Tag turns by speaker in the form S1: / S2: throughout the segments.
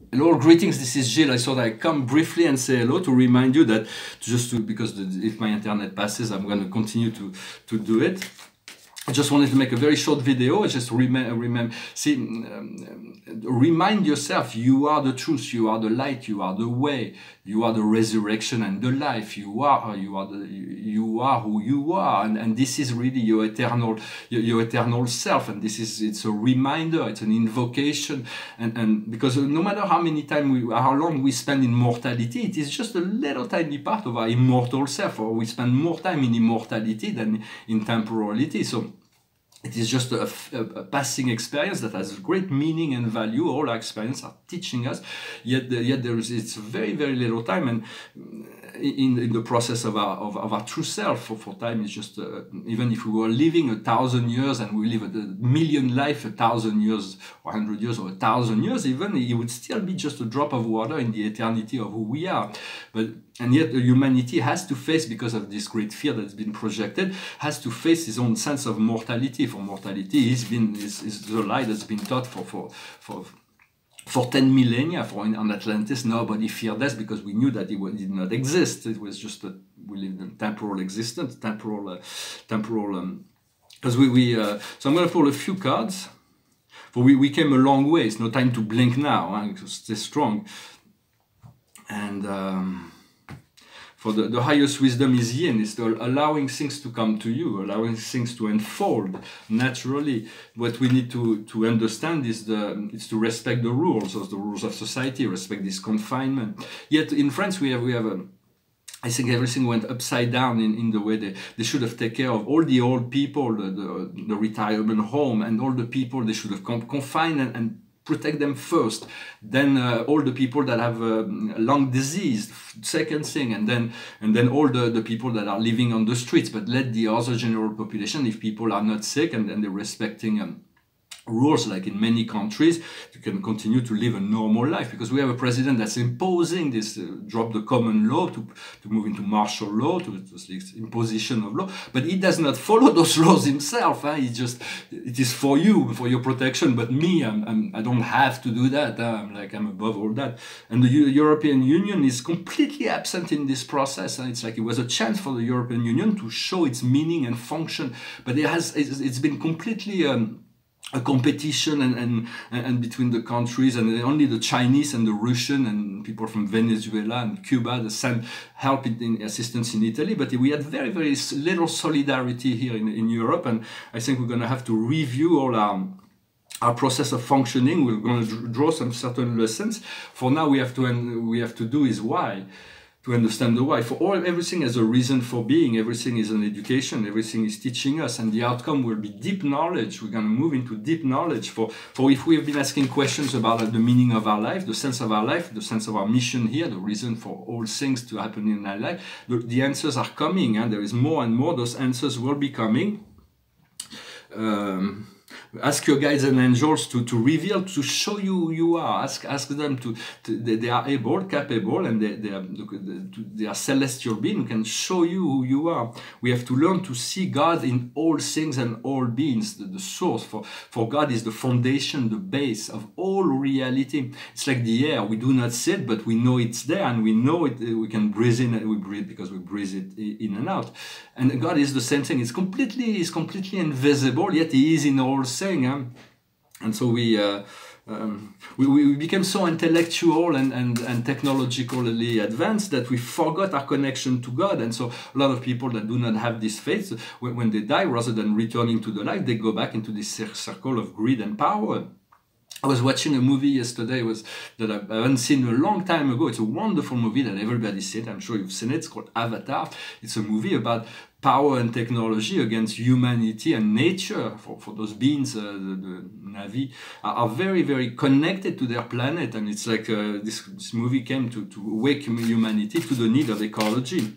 S1: Hello, greetings. This is Gilles. I thought I'd come briefly and say hello to remind you that because if my internet passes, I'm going to continue to do it. I just wanted to make a very short video. Just remind yourself: you are the truth, you are the light, you are the way, you are the resurrection and the life. You are who you are, and this is really your eternal self. And it's a reminder, it's an invocation, and because no matter how long we spend in mortality, it is just a little tiny part of our immortal self, or we spend more time in immortality than in temporality. So it is just a passing experience that has great meaning and value. All our experiences are teaching us, yet it's very, very little time, and in the process of our true self, for time is just even if we were living 1,000 years and we live a million life, 1,000 years or 100 years or 1,000 years, even it would still be just a drop of water in the eternity of who we are. And yet humanity has to face, because of this great fear that's been projected, has to face his own sense of mortality. For mortality is the lie that's been taught for 10 millennia. On Atlantis, nobody feared death because we knew that it did not exist. It was just that we lived in temporal existence, temporal. Because so I'm going to pull a few cards. For we came a long way. It's no time to blink now. Huh? Stay strong. And for the highest wisdom is yin, is allowing things to come to you, allowing things to unfold naturally. What we need to understand is to respect the rules of society, respect this confinement. Yet in France we have I think everything went upside down in the way they should have taken care of all the old people, the retirement home, and all the people they should have confined and protect them first, then all the people that have lung disease, second thing, and then all the people that are living on the streets, but let the other general population, if people are not sick and they're respecting rules, like in many countries, you can continue to live a normal life, because we have a president that's imposing this, drop the common law to move into martial law, to this imposition of law, but he does not follow those laws himself. It is for you, for your protection, but me, I don't have to do that. I'm above all that. And the European Union is completely absent in this process, and it's like it was a chance for the European Union to show its meaning and function, but it's been completely a competition and between the countries, and only the Chinese and the Russian and people from Venezuela and Cuba that send help in assistance in Italy. But we had very, very little solidarity here in Europe, and I think we're going to have to review all our process of functioning. We're going to draw some certain lessons. For now, we have to do is why. To understand the why. Everything has a reason for being. Everything is an education. Everything is teaching us, and the outcome will be deep knowledge. We're going to move into deep knowledge. For if we have been asking questions about the meaning of our life, the sense of our life, the sense of our mission here, the reason for all things to happen in our life, the answers are coming, and there is more and more. Those answers will be coming. Ask your guides and angels to reveal, to show you who you are. Ask them they are capable, and they are celestial beings who can show you who you are. We have to learn to see God in all things and all beings, the source. For God is the foundation, the base of all reality. It's like the air. We do not see it, but we know it's there, and we know it. We can breathe in, and we breathe because we breathe it in and out. And God is the same thing. He's completely invisible, yet He is in all things. And so we became so intellectual and technologically advanced that we forgot our connection to God. And so a lot of people that do not have this faith, when they die, rather than returning to the light, they go back into this circle of greed and power. I was watching a movie yesterday that I haven't seen a long time ago. It's a wonderful movie that everybody's seen. I'm sure you've seen it. It's called Avatar. It's a movie about power and technology against humanity and nature. For those beings, the Na'vi are very, very connected to their planet. And it's like this movie came to wake humanity to the need of ecology.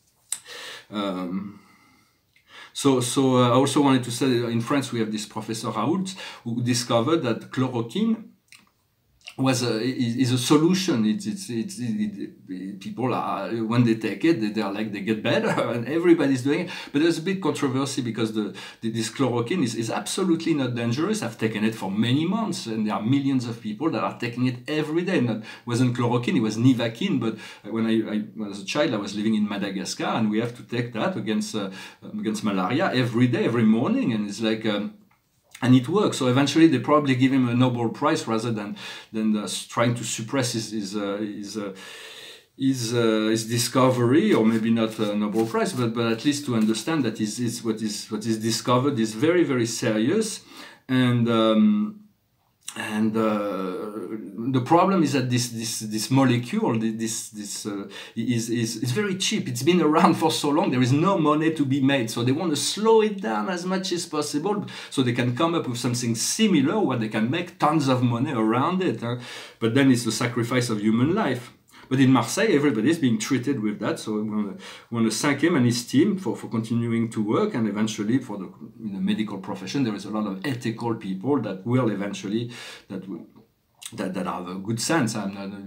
S1: So I also wanted to say that in France we have this Professor Raoult who discovered that chloroquine is a solution. People are, when they take it, they are like, they get better, and everybody's doing it. But there's a bit controversy because this chloroquine is absolutely not dangerous. I've taken it for many months, and there are millions of people that are taking it every day. And it wasn't chloroquine, it was Nivaquine. But when I was a child, I was living in Madagascar, and we have to take that against malaria every day, every morning, and it's like. And it works. So eventually, they probably give him a Nobel Prize rather than trying to suppress his discovery, or maybe not a Nobel Prize, but at least to understand that what is discovered is very, very serious. And the problem is that this molecule, is very cheap. It's been around for so long. There is no money to be made, so they want to slow it down as much as possible, so they can come up with something similar where they can make tons of money around it. But then it's the sacrifice of human life. But in Marseille, everybody is being treated with that. So we want to thank him and his team for continuing to work. And eventually, in the medical profession, there is a lot of ethical people that will eventually, that have a good sense. I'm not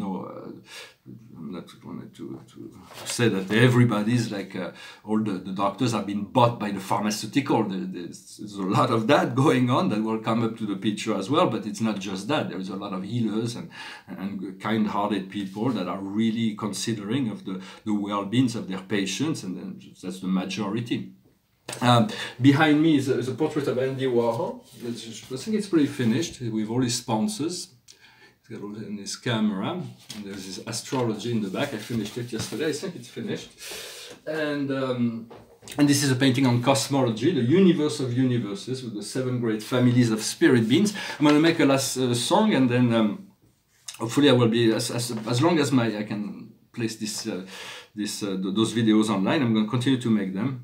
S1: wanting to say that everybody's like, all the doctors have been bought by the pharmaceutical. There's a lot of that going on that will come up to the picture as well, but it's not just that. There is a lot of healers and kind-hearted people that are really considering of the well-being of their patients, and then that's the majority. Behind me is a portrait of Andy Warhol. I think it's pretty finished with all his sponsors. He's got all in his camera, and there's his astrology in the back. I finished it yesterday. I think it's finished. And this is a painting on cosmology, the universe of universes, with the 7 great families of spirit beings. I'm going to make a last song, and then hopefully I will be, as long as I can place those videos online, I'm going to continue to make them.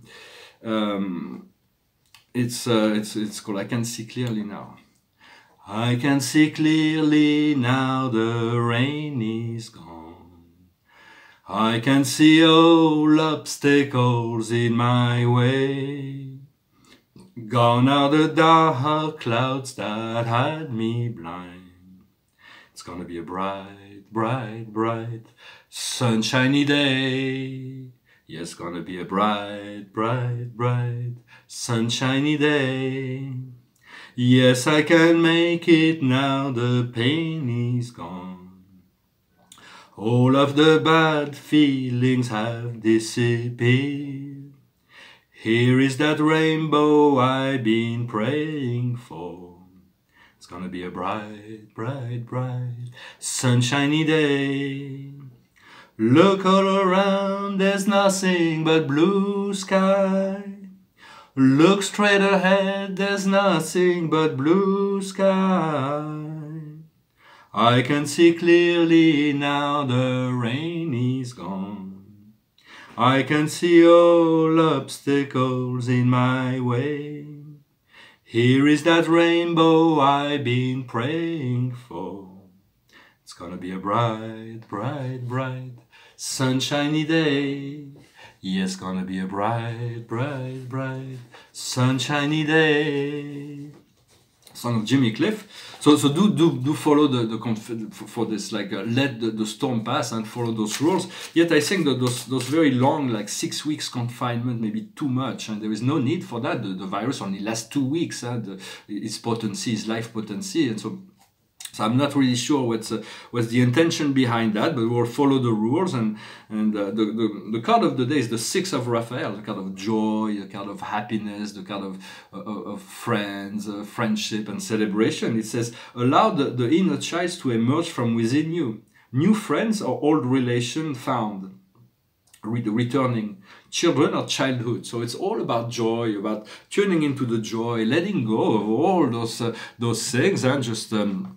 S1: It's called I Can See Clearly Now. I can see clearly now the rain is gone. I can see all obstacles in my way. Gone are the dark clouds that had me blind. It's gonna be a bright, bright, bright, sunshiny day. Yes, gonna be a bright, bright, bright, sunshiny day. Yes, I can make it now, the pain is gone. All of the bad feelings have disappeared. Here is that rainbow I've been praying for. It's gonna be a bright, bright, bright, sunshiny day. Look all around, there's nothing but blue sky. Look straight ahead, there's nothing but blue sky. I can see clearly now the rain is gone. I can see all obstacles in my way. Here is that rainbow I've been praying for. It's gonna be a bright, bright, bright, sunshiny day. Yes, gonna be a bright, bright, bright, sunshiny day. Song of Jimmy Cliff. So do follow for this, like let the storm pass and follow those rules. Yet I think that those very long, like 6 weeks confinement, may be too much, and there is no need for that. The virus only lasts 2 weeks. Its potency, its life potency, and so I'm not really sure what's the intention behind that, but we'll follow the rules. And the card of the day is the 6 of Raphael, the card of joy, the card of happiness, the card of friends, friendship and celebration. It says, allow the inner child to emerge from within you. New friends or old relation found. Returning children or childhood. So it's all about joy, about tuning into the joy, letting go of all those things, and just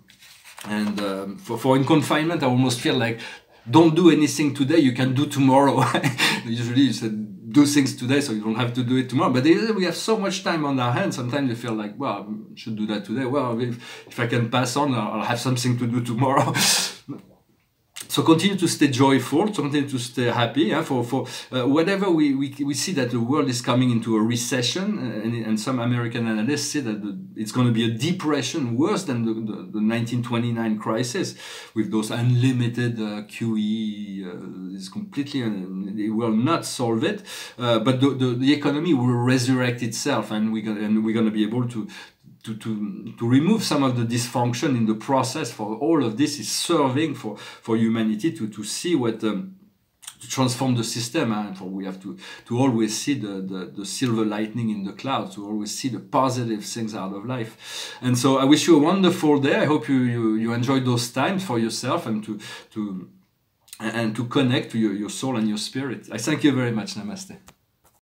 S1: for in confinement, I almost feel like, don't do anything today, you can do tomorrow. Usually you said do things today so you don't have to do it tomorrow, but we have so much time on our hands. Sometimes you feel like, well, I should do that today. Well, if I can pass on, I'll have something to do tomorrow. So continue to stay joyful, to continue to stay happy. For whatever we see that the world is coming into a recession, and some American analysts say that it's going to be a depression worse than the 1929 crisis, with those unlimited QE. Is completely they will not solve it, but the economy will resurrect itself, and we're going to be able to remove some of the dysfunction in the process. For all of this is serving for humanity to see what to transform the system, and for we have to always see the silver lightning in the clouds, to always see the positive things out of life. And so I wish you a wonderful day. I hope you enjoyed those times for yourself, and to connect to your soul and your spirit. I thank you very much. Namaste.